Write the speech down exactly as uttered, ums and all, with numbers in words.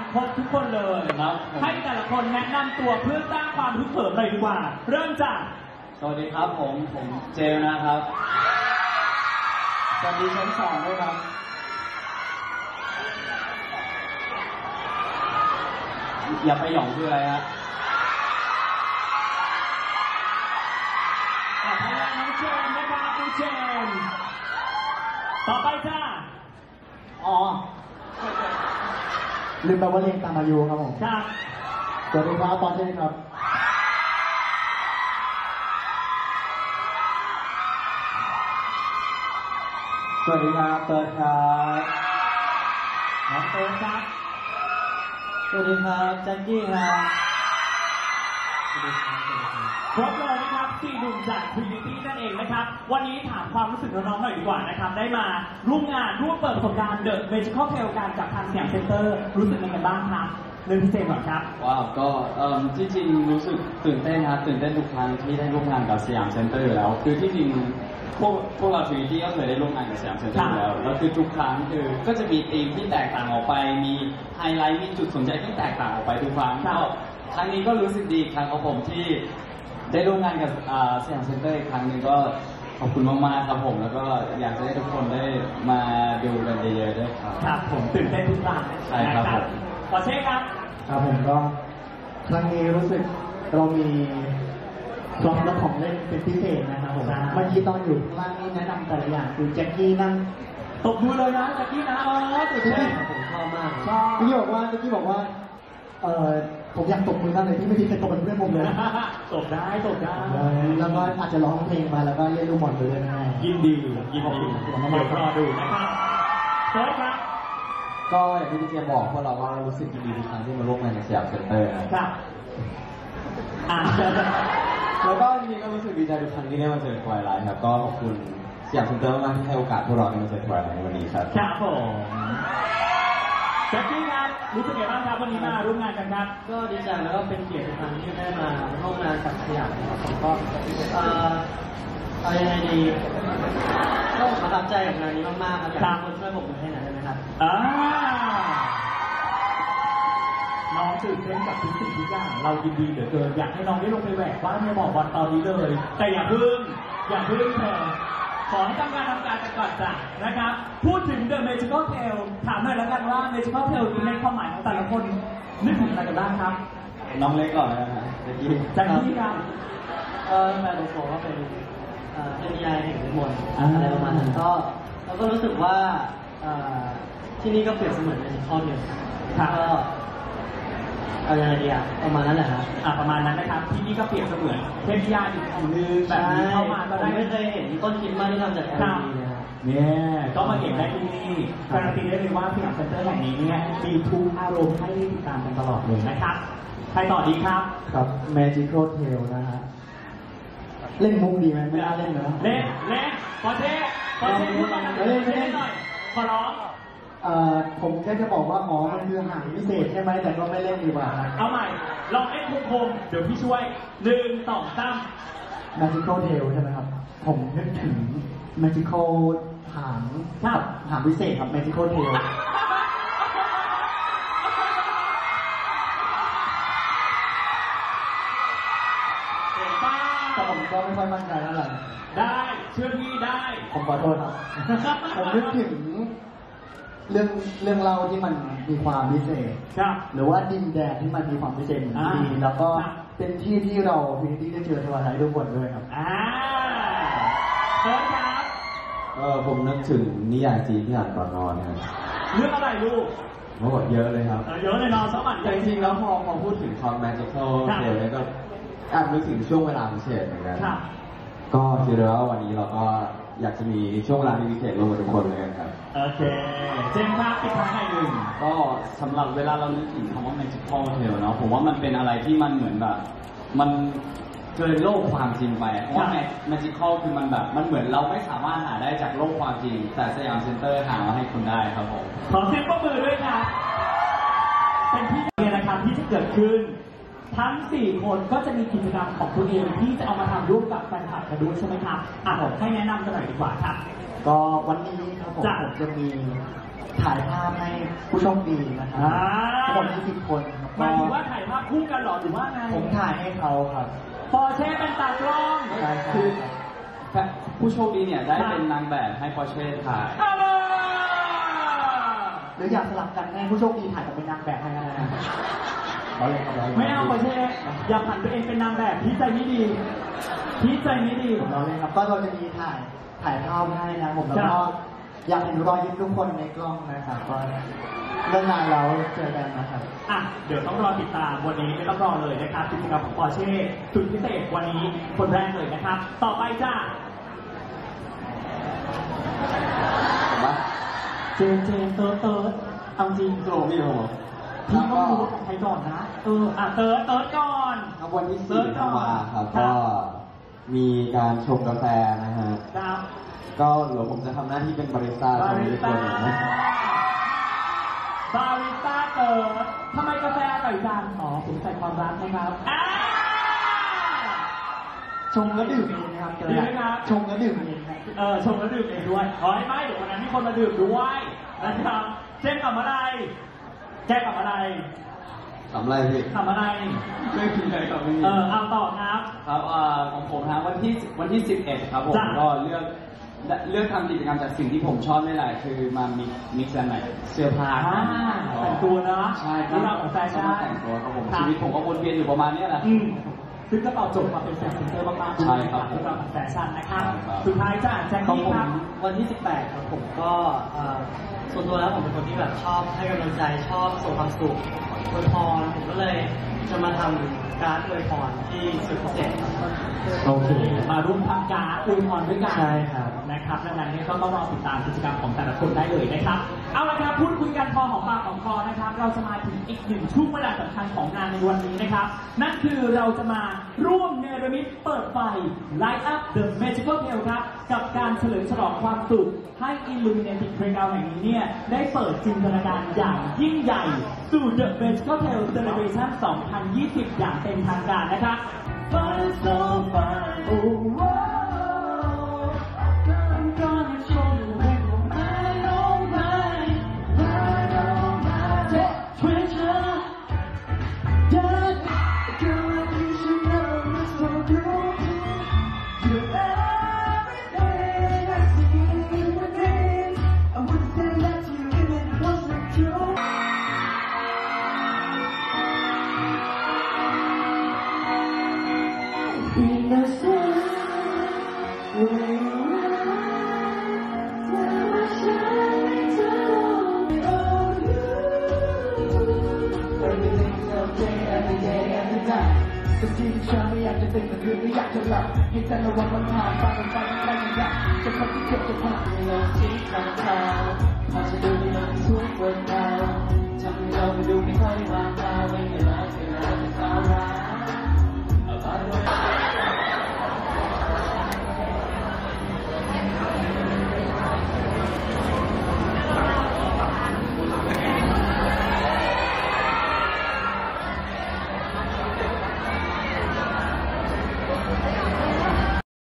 ครบทุกคนเลยให้แต่ละคนแนะนำตัวเพื่อสร้างความฮึกเหิมเลยดีกว่าเริ่มจากสวัสดีครับผมผมเจลนะครับสวัสดีชั้นสองด้วยครับอย่าไปหย่องคืออะไรฮะอ่ะพลังน้องเจนนะครับน้องเจนต่อไปจ้าอ๋อลืมไปว่าเรียนตามอายุครับผมครับสวัสดีครับตอนนี้ครับสวัสดีครับเติร์ดครับน้องเติร์ดครับสวัสดีครับแจ็คกี้ครับครบเลยนะครับสี่หนุ่มจาก Trinity นั่นเองนะครับวันนี้ถามความรู้สึกน้องๆหน่อยดีกว่านะครับได้มาร่วมงานร่วมเปิดประสบการณ์ The Magical Tale กันกับทางสยามเซ็นเตอร์รู้สึกยังไงบ้างครับเรื่องพิเศษก่อนครับว้าวก็ที่จริงรู้สึกตื่นเต้นครับตื่นเต้นทุกครั้งที่ได้ร่วมงานกับสยามเซ็นเตอร์อยู่แล้วคือที่จริงพวกพวกเรา Trinity ก็เคยได้ร่วมงานกับสยามเซ็นเตอร์แล้วแล้วคือทุกครั้งคือก็จะมีธีมที่แตกต่างออกไปมีไฮไลท์มีจุดสนใจที่แตกต่างออกไปทุกครั้งก็ครั้งนี้ก็รู้สึกดีครั้งของผมที่ได้ร่วมงานกับสยามเซ็นเตอร์อีกครั้งหนึ่งก็ขอบคุณมากๆครับผมแล้วก็อยากจะให้ทุกคนได้มาดูกันเยอะๆด้วยครับครับผมตื่นเต้นทุกครั้งใช่ครับผมขอเช็คครับครับผมก็ครั้งนี้รู้สึกเรามีพร้อมและของเล่นเป็นพิเศษนะครับผมเมื่อกี้ตอนอยู่ข้างล่างนี่แนะนำแต่ละอย่างคือแจ็คกี้นั่งตบมือเลยนะแจ็คกี้นะอ๋อตื่นเต้นผมชอบมากชอบแจ็คกี้บอกว่าแจ็คกี้บอกว่าเอ่อผมอยากตบมือมากเลยที่ไม่ได้เคยตบเป็นเพื่อนผมเลยตบได้ตบได้แล้วก็อาจจะร้องเพลงมาแล้วก็เล่นลูกบอลไปด้วยง่ายยินดียินดีเดี๋ยวรอดูนะครับเชิญครับก็อย่างที่พี่เจบอกพวกเราก็รู้สึกดีทุกครั้งที่มาร่วมงานในสยามเซ็นเตอร์ครับอ่าแล้วก็จริงๆก็รู้สึกดีใจทุกครั้งที่ได้มาเจอทวายไลท์ครับก็ขอบคุณสยามเซ็นเตอร์มากที่ให้โอกาสพวกเราได้มาเจอทวายไลท์ในวันนี้ครับครับผมแจ็คกี้ครับรู้สึกไงบ้างครับวันนี้มาร่วมงานกันครับก็ดีใจแล้วก็เป็นเกียรติทุกครั้งที่ได้มาร่วมงานกับสยามครับผมก็เอ่อเอายังไงดีก็ประทับใจกับงานนี้มากๆครับอยากให้คนช่วยผมให้หน่อยได้ไหมครับอ่าน้องตื่นเต้นกับทุกสิ่งทุกอย่างเรายินดีเหลือเกินอยากให้น้องได้ลงไปแหวกบ้านในบอกวันตอนนี้เลยแต่อย่าพึ่งอย่าพึ่งเถอะขอให้ทำงานทำการกันก่อนจ้ะนะครับพูดถึง The Magical Tale ถามหน่อยแล้วกันว่า Magical Tale ในความหมายของแต่ละคนนึกถึงอะไรกันบ้างครับน้องเล็กก่อนนะฮะแจ็คกี้แจ็คกี้ครับเออแปลตรงๆก็เป็นเอ่อเทพนิยายแห่งเวทมนต์อะไรประมาณนั้นก็เราก็รู้สึกว่าที่นี่ก็เปรียบเสมือนในข้อเดียวก็เอาอย่างไรดีอ่ะประมาณนั้นแหละครับอ่ะประมาณนั้นนะครับที่นี่ก็เปรียบเสมือนเทพนิยายอีกแห่งหนึ่งแบบนี้เข้ามาก็ได้ไม่เคยเห็นต้นคิดมากที่ทำจาก แอล อี ดี นะครับเนี่ยก็มาเห็นได้ที่นี่การันตีได้เลยว่าสยามเซ็นเตอร์แห่งนี้เนี่ยมีทุกอารมณ์ให้ติดตามกันตลอดเลยนะครับใครต่อดีครับครับ Magical Tale นะฮะเล่นมุกดีไหมไม่น่าเล่นนะเล่นเล่นขอเท่ขอเท่พูดมาเล่นเล่นหน่อยขอร้องเอ่อผมแค่จะบอกว่าอ๋อมันคือหางพิเศษใช่ไหมแต่ก็ไม่เล่นดีกว่าเอาใหม่ลองเล่นคมๆเดี๋ยวพี่ช่วยหนึ่งสองสาม Magical Tale ใช่ไหมครับผมนึกถึง Magical หางหางพิเศษครับ Magical Tale แต่ผมก็ไม่ค่อยมั่นใจเท่าไหร่ได้เชื่อพี่ได้ผมขอโทษครับผมนึกถึงเรื่องเรื่องเล่าที่มันมีความพิเศษหรือว่าดินแดนที่มันมีความพิเศษดีแล้วก็เป็นที่ที่เราพิธีได้เจอทวารไทยทุกคนด้วยครับอ่าเชิญครับเออผมนึกถึงนิยายจีนที่อ่านก่อนนอนนะครับเรื่องอะไรลูกโอ้เยอะเลยครับเยอะเลยนอนสมัครจริงๆแล้วพอพอพูดถึงความ Magical Tale เนี่ยก็แอบนึกถึงช่วงเวลาพิเศษเหมือนกันก็คือว่าวันนี้เราก็อยากจะมีช่วงเวลาที่พิเศษร่วมกับทุกคนเลยครับโอเคเจมส์ภาพอีกครั้งหนึ่งก็สำหรับเวลาเรานึกถึงคำว่า Magical Tale เนาะผมว่ามันเป็นอะไรที่มันเหมือนแบบมันเกินโลกความจริงไปเพราะว่า Magical คือมันแบบมันเหมือนเราไม่สามารถหาได้จากโลกความจริงแต่สยามเซ็นเตอร์หามาให้คุณได้ครับผมขอเสียงปรบมือด้วยครับเป็นที่เรียนนะครับที่จะเกิดขึ้นทั้งสี่คนก็จะมีกิจกรรมของตัวเองที่จะเอามาทำร่วมกับแฟนคลับกันด้วยใช่ไหมครับอ่ะผมให้แนะนำกันหน่อยดีกว่าครับก็วันนี้ครับผมจะมีถ่ายภาพให้ผู้โชคดีนะครับอ่าทั้งหมดยี่สิบคนครับหมายถึงว่าถ่ายภาพคู่กันเหรอหรือว่าไงผมถ่ายให้เขาครับปอร์เช่เป็นตากล้องใช่ครับคือผู้โชคดีเนี่ยได้เป็นนางแบบให้ปอร์เช่ถ่ายเอาเลยหรืออยากสลับกันให้ผู้โชคดีถ่ายกับเป็นนางแบบให้ก็ได้นะเราเลยครับเราเลยไม่เอาปอร์เช่อย่าผันตัวเองเป็นนางแบบที่ใจไม่ดีที่ใจไม่ดีเราเลยครับก็เราจะมีถ่ายถ่ายภาพให้นะผมแล้วครัก็บอยากเห็นรอยยิ้มทุกคนในกล้องนะครับก็เรื่องงานเราเจอกันนะครับอ่ะเดี๋ยวต้องรอติดตามวันนี้ไม่ต้องรอเลยนะครับกิจกรรมของปอร์เช่สุดพิเศษวันนี้คนแรกเลยนะครับ ต่อไปจ้าผมว่าเจนเจนเติร์ดเติร์ดเอาจริงโกรธพี่ผมพี่ต้องรู้ของใครก่อนนะเอออ่ะเติร์ดเติร์ดก่อนครับวันที่เริ่สี่มก่ธัอนนวาครับครัก็บมีการชงกาแฟนะฮะครับก็เดี๋ยวผมจะทำหน้าที่เป็นบาริสต้าบาชงริให้สทุกต้าคนนะบาริสต้าเติร์ดทำไมกาแฟอร่อยจังอ๋อผมใส่ความรักนะครับอ่าชงแล้วดื่มเองนะครับเจอดีไหมครับชงแล้วดื่มเองครับเออชมแล้วดื่มเองด้วยอ๋อไม่เดี๋ยววันนั้นมีคนมาดื่มด้วยนะครับเช่นกับอะไรแก้กับอะไรทำไรพี่ทำอะไรไม่มีอะไรครับไม่มีเออเอาต่อครับครับอ่าของผมนะวันที่วันที่สิบเอ็ดครับผมจ้ะก็เลือกเลือกทำกิจกรรมจากสิ่งที่ผมชอบนี่แหละคือมามิกมิกซ์แอนด์แมทเสื้อผ้าอ่าแต่งตัวเนอะใช่ครัเรื่องของแฟชั่นก็มาแต่งตัวครับผมครับชีวิตผมก็วนเวียนอยู่ประมาณเนี้ยแหละอืมซึ่งก็ตอบโจทย์มาเป็นแฟชั่นเตอร์มากๆใช่ครับเรื่องราวของแฟชั่นนะครับใช่ครับสุดท้ายจ้ะแจ็คของกี้ผมครับวันที่ สิบแปดครับผมก็เอ่อส่วนตัวแล้วผมเป็นคนที่แบบชอบให้กำลังใจชอบส่งความสุขอวยพรผมก็เลยจะมาทำการ์ดอวยพรที่สุดพิเศษครับโอเค มาร่วมทำการ์ดอวยพรด้วยกันใช่ครับนะครับดังนั้นเนี่ยก็ต้องรอติดตามกิจกรรมของแต่ละคนได้เลยนะครับ เอาละครับพูดคุยกันพอหอมปากหอมคอนะครับ เราจะมาถึงอีกหนึ่งช่วงเวลาสำคัญของงานในวันนี้นะครับ นั่นคือเราจะมาร่วมเนรมิตเปิดไฟ Light Up the Magical Tale ครับ กับการเฉลิมฉลองความสุขให้ Illuminating Playground แห่งนี้เนี่ยได้เปิดจินตนาการอย่างยิ่งใหญ่สู่ The Magical Tale Celebration สองพันยี่สิบ อย่างเป็นทางการนะครับ Fun so fun oh wow I'm gonna show you I don't mind I don't mind that treasure that girl you should never miss so beautiful you're everything I see within I would say that you if it wasn't true in the sun when I shine on you everything's okay every day every night สักทีที่ฉันไม่อยากจะตื่นแต่คืนไม่อยากจะหลับให้แต่ละวันมันผ่านไปมันไปมันไปมันไปจะพักที่เก็บจะพักในโลกที่ทางเท้าพอจะดูในโลกที่สวยกว่าเราทำให้เราไปดูไม่ค่อยว่างเปล่าไม่เวลาเวลาจะเข้ารัก